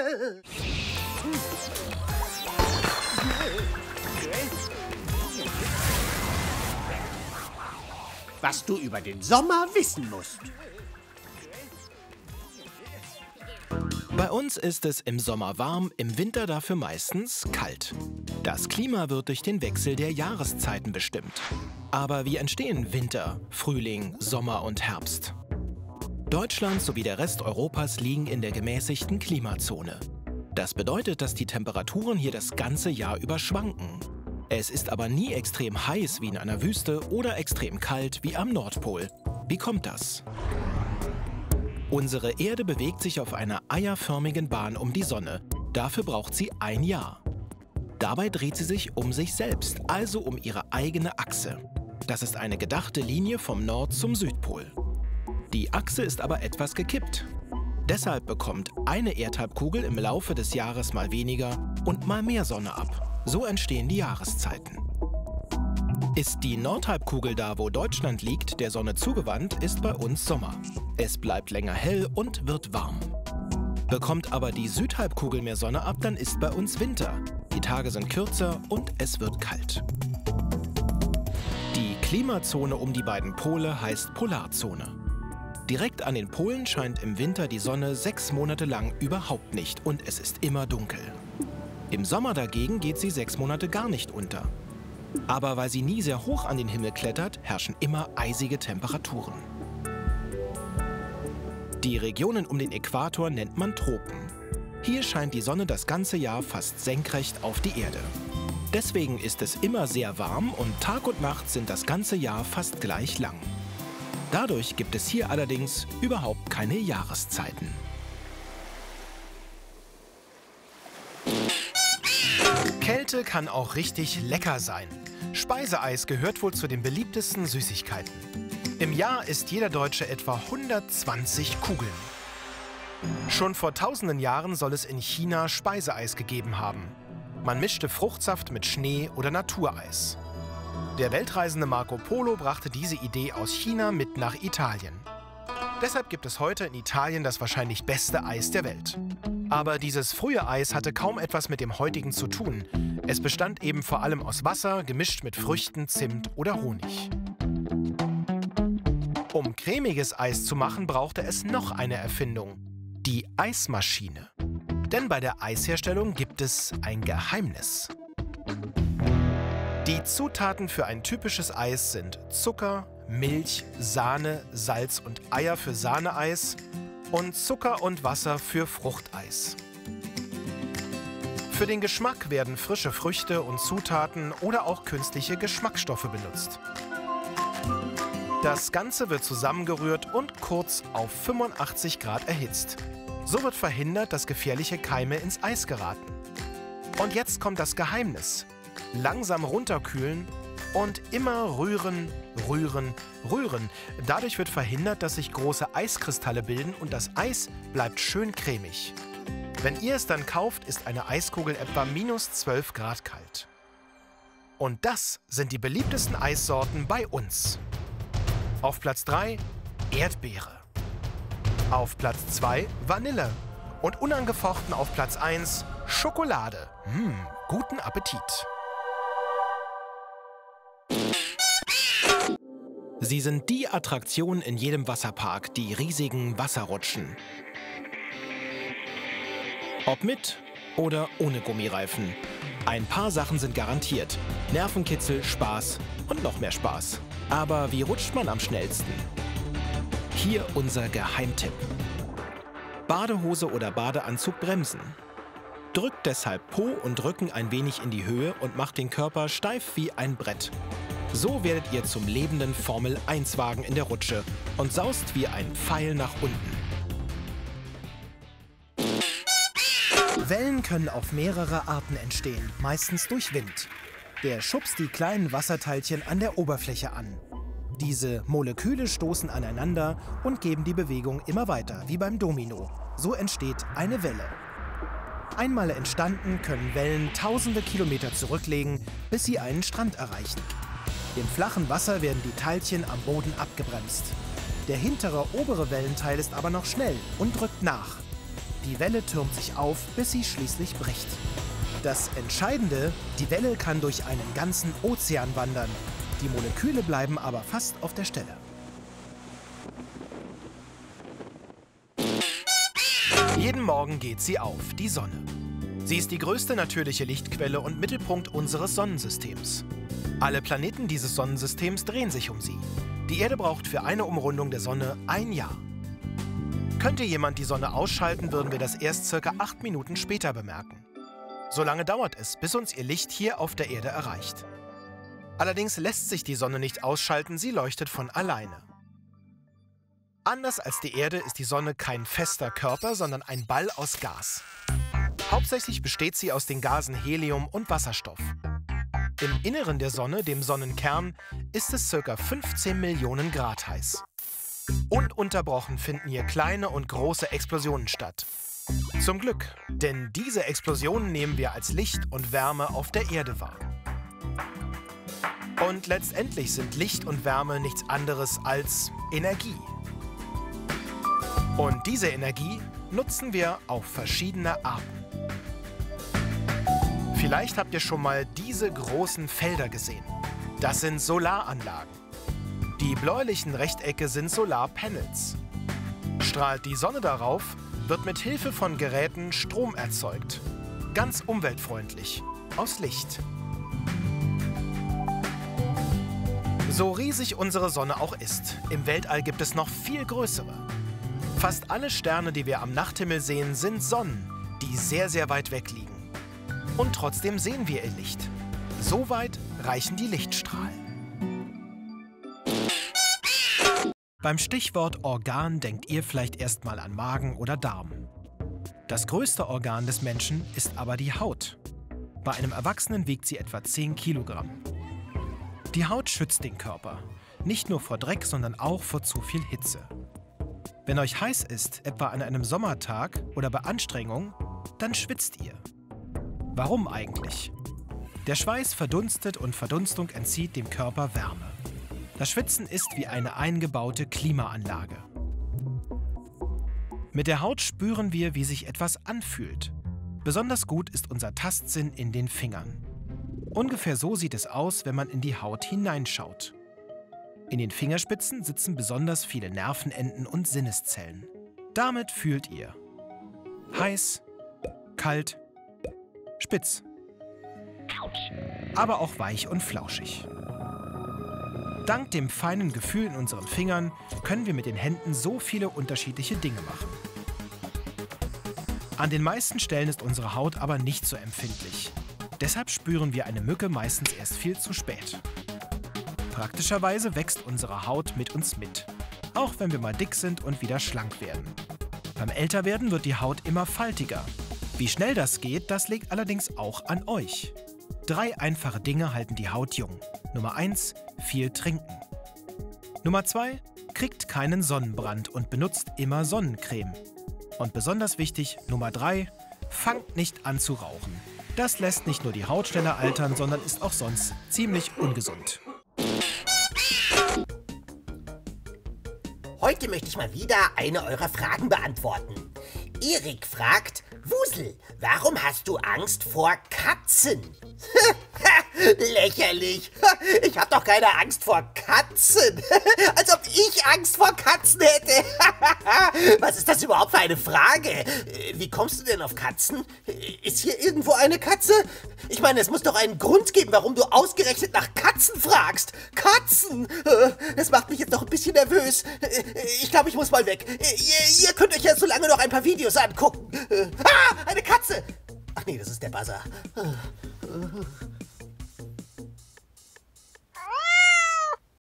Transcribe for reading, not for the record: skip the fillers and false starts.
Was du über den Sommer wissen musst. Bei uns ist es im Sommer warm, im Winter dafür meistens kalt. Das Klima wird durch den Wechsel der Jahreszeiten bestimmt. Aber wie entstehen Winter, Frühling, Sommer und Herbst? Deutschland sowie der Rest Europas liegen in der gemäßigten Klimazone. Das bedeutet, dass die Temperaturen hier das ganze Jahr über schwanken. Es ist aber nie extrem heiß wie in einer Wüste oder extrem kalt wie am Nordpol. Wie kommt das? Unsere Erde bewegt sich auf einer eierförmigen Bahn um die Sonne. Dafür braucht sie ein Jahr. Dabei dreht sie sich um sich selbst, also um ihre eigene Achse. Das ist eine gedachte Linie vom Nord- zum Südpol. Die Achse ist aber etwas gekippt. Deshalb bekommt eine Erdhalbkugel im Laufe des Jahres mal weniger und mal mehr Sonne ab. So entstehen die Jahreszeiten. Ist die Nordhalbkugel da, wo Deutschland liegt, der Sonne zugewandt, ist bei uns Sommer. Es bleibt länger hell und wird warm. Bekommt aber die Südhalbkugel mehr Sonne ab, dann ist bei uns Winter. Die Tage sind kürzer und es wird kalt. Die Klimazone um die beiden Pole heißt Polarzone. Direkt an den Polen scheint im Winter die Sonne 6 Monate lang überhaupt nicht und es ist immer dunkel. Im Sommer dagegen geht sie 6 Monate gar nicht unter. Aber weil sie nie sehr hoch an den Himmel klettert, herrschen immer eisige Temperaturen. Die Regionen um den Äquator nennt man Tropen. Hier scheint die Sonne das ganze Jahr fast senkrecht auf die Erde. Deswegen ist es immer sehr warm und Tag und Nacht sind das ganze Jahr fast gleich lang. Dadurch gibt es hier allerdings überhaupt keine Jahreszeiten. Kälte kann auch richtig lecker sein. Speiseeis gehört wohl zu den beliebtesten Süßigkeiten. Im Jahr isst jeder Deutsche etwa 120 Kugeln. Schon vor tausenden Jahren soll es in China Speiseeis gegeben haben. Man mischte Fruchtsaft mit Schnee oder Natureis. Der Weltreisende Marco Polo brachte diese Idee aus China mit nach Italien. Deshalb gibt es heute in Italien das wahrscheinlich beste Eis der Welt. Aber dieses frühe Eis hatte kaum etwas mit dem heutigen zu tun. Es bestand eben vor allem aus Wasser, gemischt mit Früchten, Zimt oder Honig. Um cremiges Eis zu machen, brauchte es noch eine Erfindung: die Eismaschine. Denn bei der Eisherstellung gibt es ein Geheimnis. Die Zutaten für ein typisches Eis sind Zucker, Milch, Sahne, Salz und Eier für Sahneeis und Zucker und Wasser für Fruchteis. Für den Geschmack werden frische Früchte und Zutaten oder auch künstliche Geschmacksstoffe benutzt. Das Ganze wird zusammengerührt und kurz auf 85 Grad erhitzt. So wird verhindert, dass gefährliche Keime ins Eis geraten. Und jetzt kommt das Geheimnis: langsam runterkühlen und immer rühren, rühren, rühren. Dadurch wird verhindert, dass sich große Eiskristalle bilden und das Eis bleibt schön cremig. Wenn ihr es dann kauft, ist eine Eiskugel etwa -12 Grad kalt. Und das sind die beliebtesten Eissorten bei uns. Auf Platz 3 Erdbeere. Auf Platz 2 Vanille. Und unangefochten auf Platz 1 Schokolade. Guten Appetit! Sie sind die Attraktion in jedem Wasserpark, die riesigen Wasserrutschen. Ob mit oder ohne Gummireifen. Ein paar Sachen sind garantiert: Nervenkitzel, Spaß und noch mehr Spaß. Aber wie rutscht man am schnellsten? Hier unser Geheimtipp: Badehose oder Badeanzug bremsen. Drückt deshalb Po und Rücken ein wenig in die Höhe und macht den Körper steif wie ein Brett. So werdet ihr zum lebenden Formel-1-Wagen in der Rutsche und saust wie ein Pfeil nach unten. Wellen können auf mehrere Arten entstehen, meistens durch Wind. Der schubst die kleinen Wasserteilchen an der Oberfläche an. Diese Moleküle stoßen aneinander und geben die Bewegung immer weiter, wie beim Domino. So entsteht eine Welle. Einmal entstanden, können Wellen tausende Kilometer zurücklegen, bis sie einen Strand erreichen. Im flachen Wasser werden die Teilchen am Boden abgebremst. Der hintere, obere Wellenteil ist aber noch schnell und drückt nach. Die Welle türmt sich auf, bis sie schließlich bricht. Das Entscheidende, die Welle kann durch einen ganzen Ozean wandern. Die Moleküle bleiben aber fast auf der Stelle. Jeden Morgen geht sie auf, die Sonne. Sie ist die größte natürliche Lichtquelle und Mittelpunkt unseres Sonnensystems. Alle Planeten dieses Sonnensystems drehen sich um sie. Die Erde braucht für eine Umrundung der Sonne 1 Jahr. Könnte jemand die Sonne ausschalten, würden wir das erst ca. 8 Minuten später bemerken. So lange dauert es, bis uns ihr Licht hier auf der Erde erreicht. Allerdings lässt sich die Sonne nicht ausschalten, sie leuchtet von alleine. Anders als die Erde ist die Sonne kein fester Körper, sondern ein Ball aus Gas. Hauptsächlich besteht sie aus den Gasen Helium und Wasserstoff. Im Inneren der Sonne, dem Sonnenkern, ist es ca. 15 Millionen Grad heiß. Ununterbrochen finden hier kleine und große Explosionen statt. Zum Glück, denn diese Explosionen nehmen wir als Licht und Wärme auf der Erde wahr. Und letztendlich sind Licht und Wärme nichts anderes als Energie. Und diese Energie nutzen wir auf verschiedene Arten. Vielleicht habt ihr schon mal diese großen Felder gesehen. Das sind Solaranlagen. Die bläulichen Rechtecke sind Solarpanels. Strahlt die Sonne darauf, wird mit Hilfe von Geräten Strom erzeugt. Ganz umweltfreundlich, aus Licht. So riesig unsere Sonne auch ist, im Weltall gibt es noch viel größere. Fast alle Sterne, die wir am Nachthimmel sehen, sind Sonnen, die sehr, sehr weit weg liegen. Und trotzdem sehen wir ihr Licht. So weit reichen die Lichtstrahlen. Beim Stichwort Organ denkt ihr vielleicht erstmal an Magen oder Darm. Das größte Organ des Menschen ist aber die Haut. Bei einem Erwachsenen wiegt sie etwa 10 Kilogramm. Die Haut schützt den Körper, nicht nur vor Dreck, sondern auch vor zu viel Hitze. Wenn euch heiß ist, etwa an einem Sommertag oder bei Anstrengung, dann schwitzt ihr. Warum eigentlich? Der Schweiß verdunstet und Verdunstung entzieht dem Körper Wärme. Das Schwitzen ist wie eine eingebaute Klimaanlage. Mit der Haut spüren wir, wie sich etwas anfühlt. Besonders gut ist unser Tastsinn in den Fingern. Ungefähr so sieht es aus, wenn man in die Haut hineinschaut. In den Fingerspitzen sitzen besonders viele Nervenenden und Sinneszellen. Damit fühlt ihr heiß, kalt, spitz, aber auch weich und flauschig. Dank dem feinen Gefühl in unseren Fingern können wir mit den Händen so viele unterschiedliche Dinge machen. An den meisten Stellen ist unsere Haut aber nicht so empfindlich. Deshalb spüren wir eine Mücke meistens erst viel zu spät. Praktischerweise wächst unsere Haut mit uns mit, auch wenn wir mal dick sind und wieder schlank werden. Beim Älterwerden wird die Haut immer faltiger. Wie schnell das geht, das liegt allerdings auch an euch. 3 einfache Dinge halten die Haut jung. Nummer 1, viel trinken. Nummer 2, kriegt keinen Sonnenbrand und benutzt immer Sonnencreme. Und besonders wichtig, Nummer 3, fangt nicht an zu rauchen. Das lässt nicht nur die Haut schneller altern, sondern ist auch sonst ziemlich ungesund. Heute möchte ich mal wieder eine eurer Fragen beantworten. Erik fragt, Wusel, warum hast du Angst vor Katzen? Lächerlich. Ich habe doch keine Angst vor Katzen. Als ob ich Angst vor Katzen hätte. Was ist das überhaupt für eine Frage? Wie kommst du denn auf Katzen? Ist hier irgendwo eine Katze? Ich meine, es muss doch einen Grund geben, warum du ausgerechnet nach Katzen fragst. Katzen! Das macht mich jetzt noch ein bisschen nervös. Ich glaube, ich muss mal weg. Ihr könnt euch ja so lange noch ein paar Videos angucken. Eine Katze! Ach nee, das ist der Buzzer.